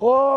ఓం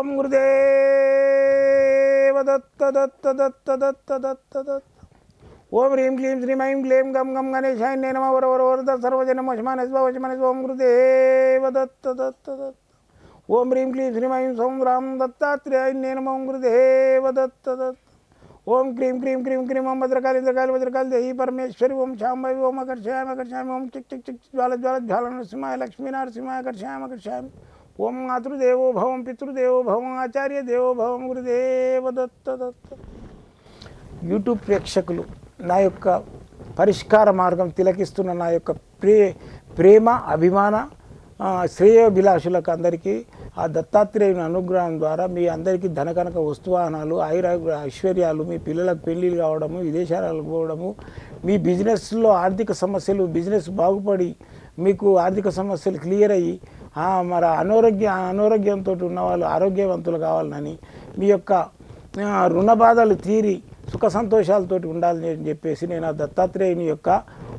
గురుదేవ దత్త దత్త దత్త దత్త దత్త దత్త. ఓం హ్రీం క్లీం శ్రీం ఐం క్లీం గం గం గణేశాయ నమ వరవరవరద సర్వజనం వశమానస్వ. ఓం గురుదేవ దత్త దత్త దత్త. ఓం హ్రీం క్లీం శ్రీం ఐం సౌం రాం దత్తాత్రేయాయ నమ. ఓం గురుదేవ దత్త దత్త. ఓం క్రీం క్రీం క్రీం క్రీం ఓం భద్రకాళి భద్రకాళి భద్రకాళి దేహి పరమేశ్వరి. ఓం శాంభవి ఓం అకర్షయామి అకర్షయామి. ఓం చిక్ చిక్ చిక్ జ్వాల జ్వాల జ్వాల నరసింహాయ లక్ష్మీ నరసింహాయ అకర్షయామి అకర్షయామి. ఓం మాతృదేవో భవం పితృదేవో భవం ఆచార్య దేవో భవం గురుదేవ దత్త దత్త. యూట్యూబ్ ప్రేక్షకులు నా యొక్క పరిష్కార మార్గం తిలకిస్తున్న నా యొక్క ప్రేమ అభిమాన శ్రేయోభిలాషులకు అందరికీ ఆ దత్తాత్రేయుని అనుగ్రహం ద్వారా మీ అందరికీ ధనకనక వస్తువాహనాలు ఐశ్వర్యాలు, మీ పిల్లలకు పెళ్ళిళ్ళు కావడము, విదేశాలకు పోవడము, మీ బిజినెస్లో ఆర్థిక సమస్యలు బిజినెస్ బాగుపడి మీకు ఆర్థిక సమస్యలు క్లియర్ అయ్యి మరి అనారోగ్యంతో ఉన్న వాళ్ళు ఆరోగ్యవంతులు కావాలని, మీ యొక్క రుణ బాధలు తీరి సుఖ సంతోషాలతోటి ఉండాలని చెప్పేసి నేను ఆ దత్తాత్రేయుని యొక్క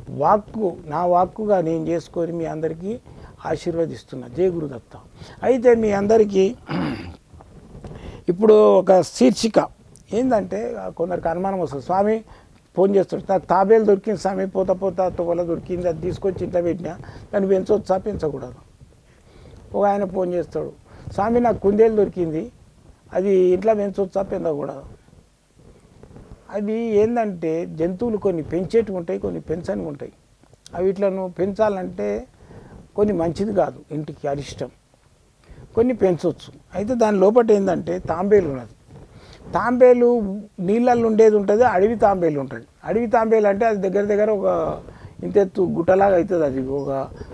నా వాక్కుగా నేను చేసుకొని మీ అందరికీ ఆశీర్వదిస్తున్నా. జయ గురుదత్త. అయితే మీ అందరికీ ఇప్పుడు ఒక శీర్షిక ఏంటంటే, కొందరికి అనుమానం వస్తుంది. స్వామి ఫోన్ చేస్తాడు, నాకు తాబేలు దొరికింది స్వామి, పోత పోత తొగల దొరికింది, అది తీసుకొచ్చి ఇంట్లో పెట్టినా దాన్ని పెంచవచ్చా పెంచకూడదు. ఒక ఆయన ఫోన్ చేస్తాడు, స్వామి నాకు కుందేలు దొరికింది, అది ఇంట్లో పెంచవచ్చా పెంచకూడదు. అది ఏంటంటే జంతువులు కొన్ని పెంచేటివి ఉంటాయి, కొన్ని పెంచనివి ఉంటాయి. అవి ఇట్లను పెంచాలంటే కొన్ని మంచిది కాదు, ఇంటికి అరిష్టం. కొన్ని పెంచవచ్చు. అయితే దాని లోపల ఏంటంటే తాంబేలు ఉన్నది. తాంబేలు నీళ్ళల్లో ఉండేది ఉంటుంది, అడవి తాంబేలు ఉంటుంది. అడవి తాంబేలు అంటే అది దగ్గర దగ్గర ఒక ఇంతెత్తు గుట్టలాగా అవుతుంది, అది ఒక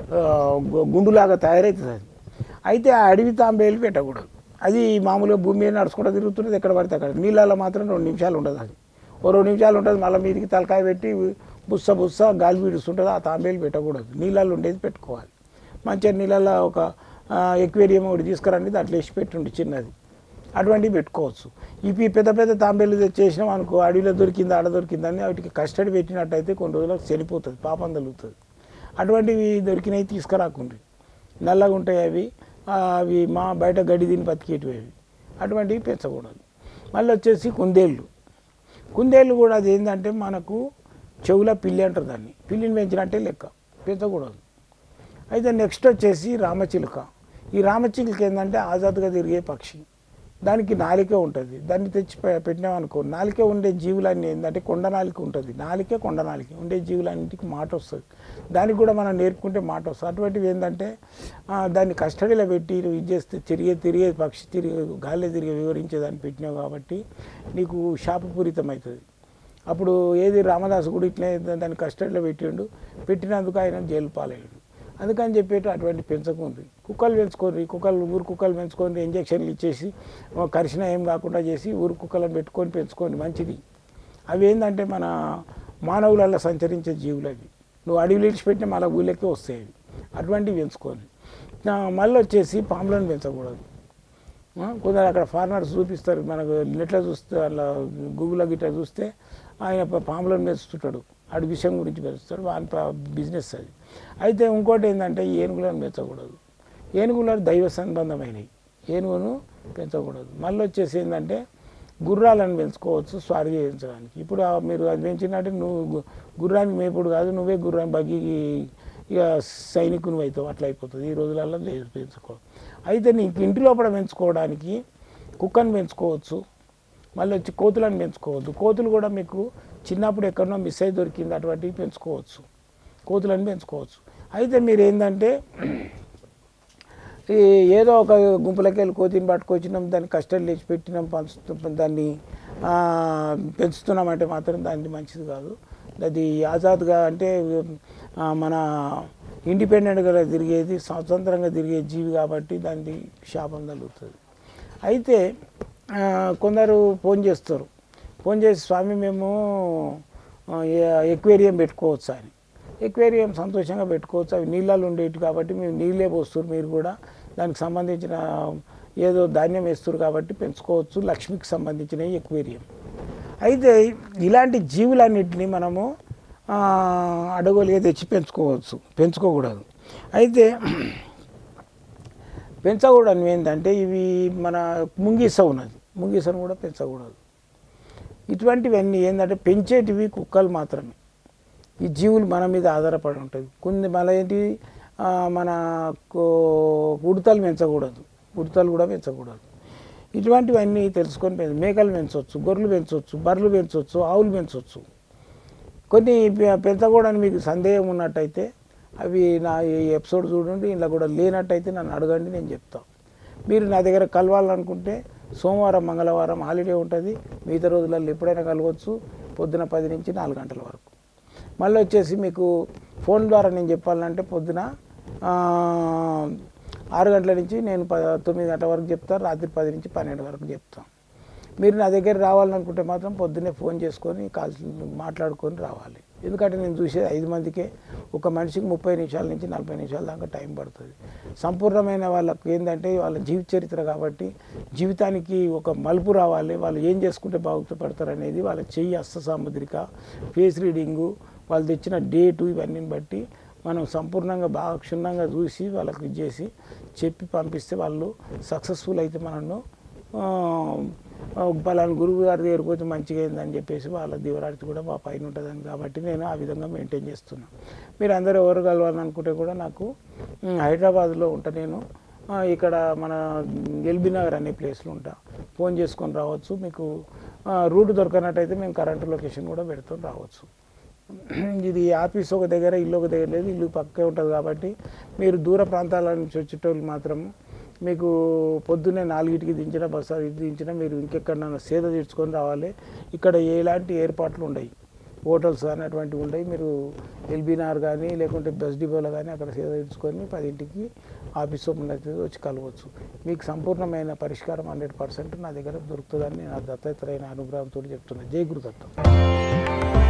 గుండులాగా తయారవుతుంది అది. అయితే ఆ అడవి తాంబేలు పెట్టకూడదు. అది మామూలుగా భూమి మీద నడుచుకుంటూ తిరుగుతున్నది, ఎక్కడ పడితే అక్కడ. నీళ్ళల్లో మాత్రం 2 నిమిషాలు ఉండదు. అది ఓ 2 నిమిషాలు ఉంటుంది, మళ్ళీ మీదికి తలకాయ పెట్టి బుస్స బుస్స గాలి పీడుస్తుంటుంది. ఆ తాంబేలు పెట్టకూడదు, నీళ్ళల్లో ఉండేది పెట్టుకోవాలి. మంచిగా నీళ్ళల్లో ఒక ఎక్వేరియం ఒకటి తీసుకురండి, దాంట్లో వేసి పెట్టుండి చిన్నది, అటువంటివి పెట్టుకోవచ్చు. ఇవి పెద్ద పెద్ద తాంబేలు చేసినాం అనుకో, అడవిలో దొరికింది ఆడ దొరికిందని వాటికి కస్టడీ పెట్టినట్టయితే కొన్ని రోజులకు చనిపోతుంది, పాపం తగులుతుంది. అటువంటివి దొరికినవి తీసుకురాకుండ్రి. నల్లగా ఉంటాయి అవి, అవి మా బయట గడ్డి తిని బతికేటివి అవి, అటువంటివి పెంచకూడదు. మళ్ళీ వచ్చేసి కుందేళ్ళు కూడా అది ఏంటంటే మనకు చెవుల పిల్లి అంటారు దాన్ని, పిల్లిని పెంచినట్టే లెక్క, పెంచకూడదు. అయితే నెక్స్ట్ వచ్చేసి రామచిలుక. ఈ రామచిలుక ఏంటంటే ఆజాద్గా తిరిగే పక్షి, దానికి నాలిక ఉంటుంది. దాన్ని తెచ్చి పెట్టినామనుకో, నాలిక ఉండే జీవులన్నీ ఏంటంటే కొండ నాలిక ఉంటుంది, కొండ నాలిక ఉండే జీవులన్నింటికి మాట వస్తుంది. దానికి కూడా మనం నేర్పుకుంటే మాట వస్తుంది. అటువంటివి ఏంటంటే దాన్ని కస్టడీలో పెట్టి ఇది చేస్తే తిరిగే పక్షి గాలిలో తిరిగే వివరించేదాన్ని పెట్టినావు కాబట్టి నీకు శాపపూరితం అవుతుంది. అప్పుడు ఏది రామదాసు కూడా ఇట్లే దాన్ని కస్టడీలో పెట్టినందుకు ఆయన జైలు పాలయ్యాడు. అందుకని చెప్పేట అటువంటి పెంచకుంది. కుక్కలు పెంచుకోండి, ఊరు కుక్కలు పెంచుకొని ఇంజక్షన్లు ఇచ్చేసి కరిచిన ఏం కాకుండా చేసి ఊరు కుక్కలను పెట్టుకొని పెంచుకోండి, మంచిది. అవి ఏంటంటే మన మానవులలో సంచరించే జీవులు అవి. నువ్వు అడవిలో విడిచిపెట్టిన మళ్ళీ ఊళ్ళకే వస్తాయి అవి, అటువంటివి పెంచుకోండి. మళ్ళీ వచ్చేసి పాములను పెంచకూడదు. కొందరు అక్కడ ఫారినర్స్ చూపిస్తారు, మనకు నెట్లో చూస్తే అలా గూగుల్లో గిట్లా చూస్తే ఆయన పాములను పెంచుతుంటాడు, అటు విషయం గురించి పెంచుతాడు, వాని బిజినెస్ అది. అయితే ఇంకోటి ఏంటంటే ఏనుగులను పెంచకూడదు. ఏనుగులు దైవ సంబంధమైనవి, ఏనుగును పెంచకూడదు. మళ్ళీ వచ్చేసి ఏంటంటే గుర్రాలను పెంచుకోవచ్చు స్వారీ చేయించడానికి. ఇప్పుడు మీరు అది పెంచినట్టు నువ్వు గుర్రానికి మేపుడు కాదు, నువ్వే గుర్రాన్ని బగ్గి ఇక సైనికుని అవుతావు, అట్లా అయిపోతుంది. ఈ రోజులలో లేదు, పెంచుకోవాలి. అయితే నీకు ఇంటి లోపల పెంచుకోవడానికి కుక్కను పెంచుకోవచ్చు. మళ్ళీ వచ్చి కోతులను పెంచుకోవద్దు. కోతులు కూడా మీకు చిన్నప్పుడు ఎక్కడనో మిస్ అయి దొరికింది, అటువంటివి పెంచుకోవచ్చు, కోతులను పెంచుకోవచ్చు. అయితే మీరు ఏంటంటే ఏదో ఒక గుంపులకి వెళ్ళి కోతిని పట్టుకొచ్చినాం, దాన్ని కష్టం లేచి పెట్టినాం, దాన్ని పెంచుతున్నామంటే మాత్రం దాన్ని మంచిది కాదు. అది ఆజాద్గా అంటే మన ఇండిపెండెంట్గా తిరిగేది, స్వతంత్రంగా తిరిగే జీవి కాబట్టి దాన్ని శాపం తగులుతుంది. అయితే కొందరు ఫోన్ చేస్తారు, ఫోన్ చేసి స్వామి మేము ఎక్వేరియం పెట్టుకోవచ్చు అని. ఎక్వేరియం సంతోషంగా పెట్టుకోవచ్చు, అవి నీళ్ళల్లో ఉండేవి కాబట్టి మేము నీళ్ళే పోస్తారు, మీరు కూడా దానికి సంబంధించిన ఏదో ధాన్యం వేస్తారు కాబట్టి పెంచుకోవచ్చు, లక్ష్మికి సంబంధించిన ఎక్వేరియం. అయితే ఇలాంటి జీవులన్నింటినీ మనము అడగోలుగా తెచ్చి పెంచుకోకూడదు. అయితే పెంచకూడదు ఏంటంటే ఇవి మన ముంగిస ఉన్నది, ముంగిసను కూడా పెంచకూడదు. ఇటువంటివన్నీ ఏంటంటే పెంచేటివి కుక్కలు మాత్రమే. ఈ జీవులు మన మీద ఆధారపడి ఉంటుంది. కొన్ని మళ్ళీ ఏంటి మన ఉడతలు పెంచకూడదు, ఉడతలు కూడా పెంచకూడదు. ఇటువంటివన్నీ తెలుసుకొని మేకలు పెంచవచ్చు, గొర్రెలు పెంచవచ్చు, బర్రెలు పెంచవచ్చు, ఆవులు పెంచవచ్చు. కొన్ని పెంచకూడని మీకు సందేహం ఉన్నట్టయితే అవి నా ఈ ఎపిసోడ్ చూడండి, ఇలా కూడా లేనట్టయితే నన్ను అడగండి, నేను చెప్తాను. మీరు నా దగ్గర కలవాలనుకుంటే సోమవారం మంగళవారం హాలిడే ఉంటుంది, మిగతా రోజులలో ఎప్పుడైనా కలవచ్చు, పొద్దున 10 నుంచి 4 గంటల వరకు. మళ్ళీ వచ్చేసి మీకు ఫోన్ ద్వారా నేను చెప్పాలంటే పొద్దున 6 గంటల నుంచి నేను 9 గంటల వరకు చెప్తాను, రాత్రి 10 నుంచి 12 వరకు చెప్తాను. మీరు నా దగ్గర రావాలనుకుంటే మాత్రం పొద్దున్నే ఫోన్ చేసుకొని కాల్స్ మాట్లాడుకొని రావాలి. ఎందుకంటే నేను చూసేది 5 మందికే, ఒక మనిషికి 30 నిమిషాల నుంచి 40 నిమిషాల దాకా టైం పడుతుంది. సంపూర్ణమైన వాళ్ళకి ఏంటంటే వాళ్ళ జీవిత చరిత్ర కాబట్టి జీవితానికి ఒక మలుపు రావాలి, వాళ్ళు ఏం చేసుకుంటే బాగుపడతారు అనేది వాళ్ళ చెయ్యి హస్త సాముద్రిక, ఫేస్ రీడింగు, వాళ్ళు తెచ్చిన డేటు, ఇవన్నీ బట్టి మనం సంపూర్ణంగా బాగా క్షుణ్ణంగా చూసి వాళ్ళకి ఇచ్చేసి చెప్పి పంపిస్తే వాళ్ళు సక్సెస్ఫుల్ అయితే మనను పలానా గురువు గారి దగ్గరికి పోతే మంచిగా అయిందని చెప్పేసి వాళ్ళ దీవరాటి కూడా మా పైన ఉంటుందని కాబట్టి నేను ఆ విధంగా మెయింటైన్ చేస్తున్నాను. మీరు అందరూ ఎవరు కలవాలనుకుంటే కూడా నాకు హైదరాబాద్లో ఉంటా నేను, ఇక్కడ మన ఎల్బీ నగర్ అనే ప్లేస్లో ఉంటా, ఫోన్ చేసుకొని రావచ్చు. మీకు రూట్ దొరకనట్టయితే మేము కరెంటు లొకేషన్ కూడా పెడుతూ రావచ్చు. ఇది ఆఫీస్ ఒక దగ్గర, ఇల్లు ఒక దగ్గర లేదు, ఇల్లు పక్కే ఉంటుంది కాబట్టి మీరు దూర ప్రాంతాల నుంచి వచ్చేటోళ్ళు మాత్రం మీకు పొద్దున్నే 4కి దించిన బస్సు దించిన మీరు ఇంకెక్కడన్నా సేద తీర్చుకొని రావాలి. ఇక్కడ ఎలాంటి ఏర్పాట్లు ఉండవు, హోటల్స్ కానీ అటువంటివి ఉండవు. మీరు ఎల్బీ నగర్ కానీ లేకుంటే బస్ డిపోలో కానీ అక్కడ సేద తీర్చుకొని 10కి ఆఫీస్ ఓపెన్ అవుతుంది, వచ్చి కలవచ్చు. మీకు సంపూర్ణమైన పరిష్కారం 100% నా దగ్గర దొరుకుతుందని నేను దత్తాత్రేయ అనుగ్రహంతో చెప్తున్నాను. జై గురుదత్త.